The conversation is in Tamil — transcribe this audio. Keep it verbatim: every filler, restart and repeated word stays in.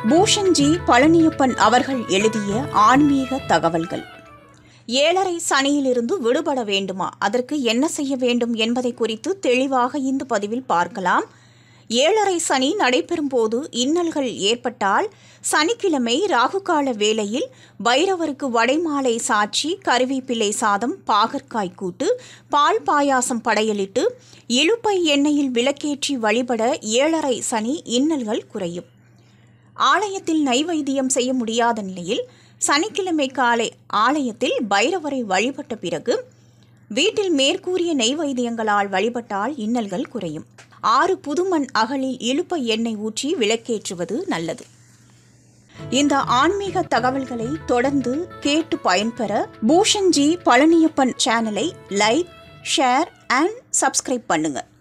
பூஷன்ஜி பழனியப்பன் அவர்கள் எழுதிய ஆன்மீக தகவல்கள். ஏழரை சனியிலிருந்து விடுபட வேண்டுமா, அதற்கு என்ன செய்ய வேண்டும் என்பதை குறித்து தெளிவாக இந்த பதிவில் பார்க்கலாம். ஏழரை சனி நடைபெறும் போது இன்னல்கள் ஏற்பட்டால் சனிக்கிழமை ராகுகால வேளையில் பைரவருக்கு வடைமாலை சாட்சி, கருவேப்பிலை சாதம், பாகற்காய் கூட்டு, பால் பாயாசம் படையலிட்டு இலுப்பை எண்ணெயில் விளக்கேற்றி வழிபட ஏழரை சனி இன்னல்கள் குறையும். ஆலயத்தில் நைவேத்தியம் செய்ய முடியாத நிலையில் சனிக்கிழமை காலை ஆலயத்தில் பைரவரை வழிபட்ட பிறகு வீட்டில் மேற்கூறிய நைவேத்தியங்களால் வழிபட்டால் இன்னல்கள் குறையும். ஆறு புதுமண் அகலில் இலுப்பை எண்ணெய் ஊற்றி விளக்கேற்றுவது நல்லது. இந்த ஆன்மீக தகவல்களை தொடர்ந்து கேட்டு பயன்பெற பூஷன்ஜி பழனியப்பன் சேனலை லைக், ஷேர் அண்ட் சப்ஸ்கிரைப் பண்ணுங்க.